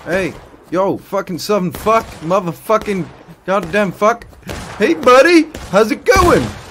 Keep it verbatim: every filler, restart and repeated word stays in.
Hey, yo, fucking southern fuck, motherfucking goddamn fuck. Hey, buddy, how's it going?